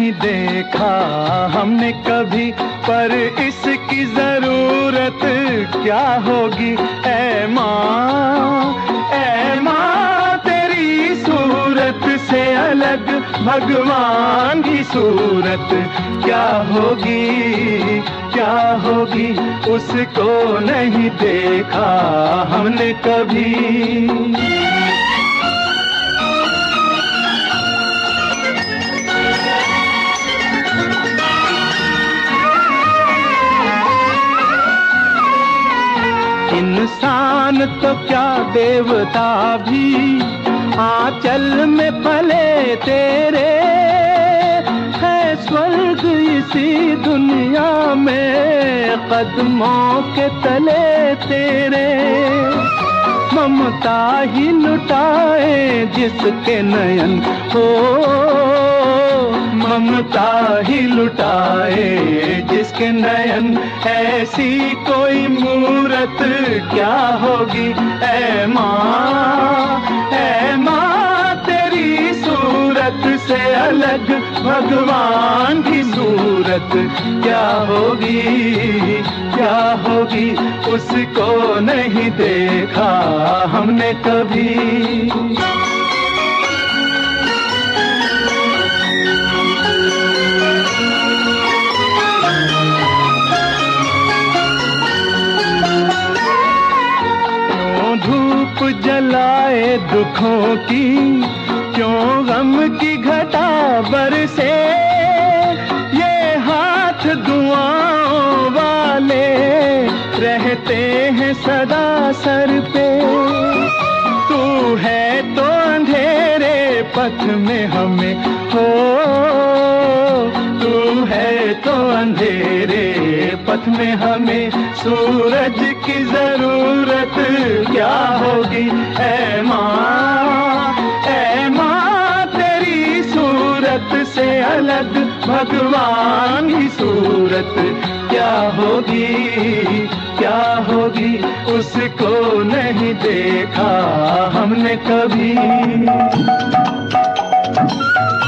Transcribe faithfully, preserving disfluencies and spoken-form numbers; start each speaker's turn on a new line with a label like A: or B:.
A: नहीं देखा हमने कभी, पर इसकी जरूरत क्या होगी। ऐ माँ, ऐ माँ तेरी सूरत से अलग भगवान की सूरत क्या होगी, क्या होगी। उसको नहीं देखा हमने कभी। इंसान तो क्या देवता भी आंचल में पले तेरे, है स्वर्ग इसी दुनिया में कदमों के तले तेरे। ममता ही लुटाए जिसके नयन हो, ममता ही लुटाए जिसके नयन, ऐसी कोई मूरत क्या होगी। ऐ माँ, ऐ माँ तेरी सूरत से अलग भगवान की सूरत क्या होगी, क्या होगी। उसको नहीं देखा हमने कभी। जलाए दुखों की, क्यों गम की घटा बरसे, ये हाथ दुआओं वाले रहते हैं सदा सर पे। तू है तो अंधेरे पथ में हमें हो, तू है तो अंधेरे पथ में हमें, सूरज की जरूरत क्या होगी। ऐ माँ, ऐ माँ तेरी सूरत से अलग भगवान की सूरत क्या होगी, क्या होगी। उसको नहीं देखा हमने कभी।